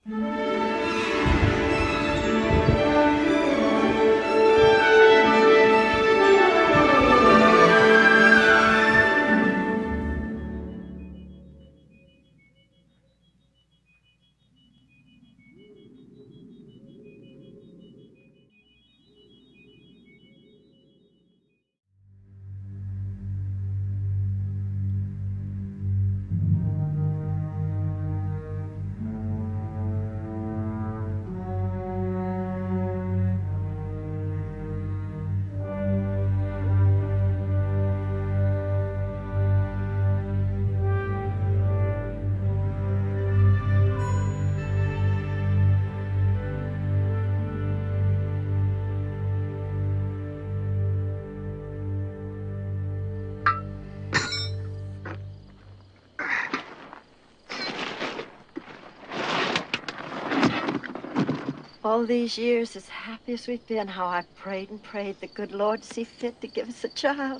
All these years, as happy as we've been, how I prayed and prayed the good Lord to see fit to give us a child.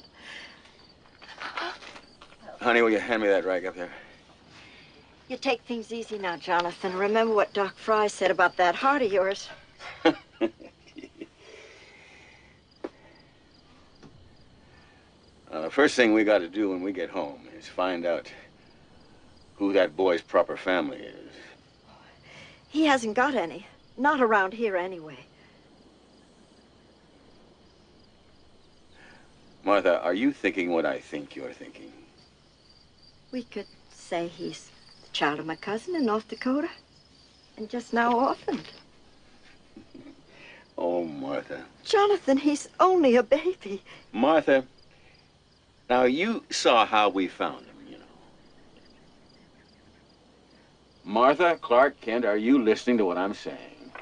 Honey, will you hand me that rag up there? You take things easy now, Jonathan. Remember what Doc Fry said about that heart of yours. The first thing we got to do when we get home is find out who that boy's proper family is. He hasn't got any. Not around here, anyway. Martha, are you thinking what I think you're thinking? We could say he's the child of my cousin in North Dakota, and just now orphaned. Oh, Martha. Jonathan, he's only a baby. Martha, now you saw how we found him, you know. Martha, Clark, Kent, are you listening to what I'm saying?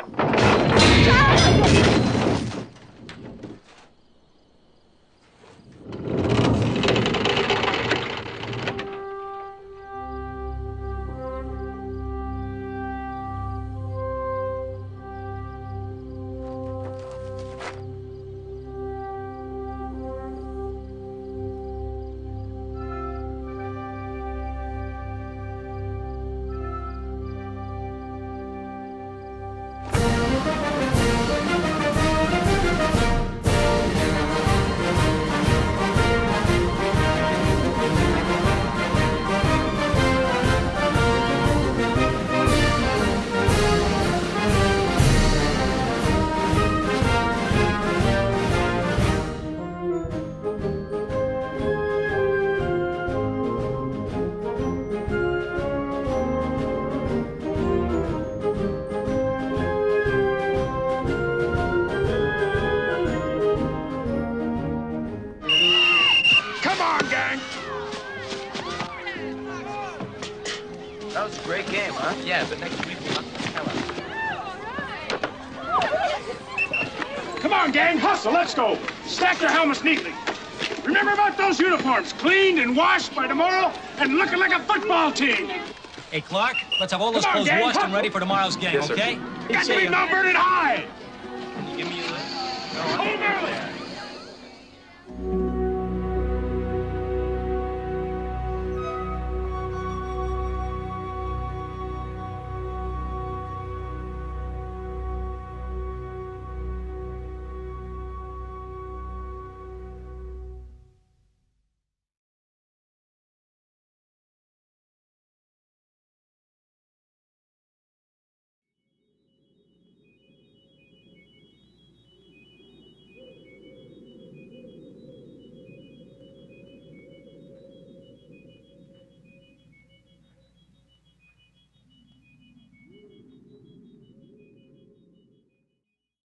That was a great game, huh? Yeah, but next week we'll knock the hell out. Come on, gang, hustle, let's go. Stack your helmets neatly. Remember about those uniforms, cleaned and washed by tomorrow and looking like a football team. Hey, Clark, let's have all those clothes washed and ready for tomorrow's game, yes, okay? Got to be numbered and high. Can you give me your list? Home early.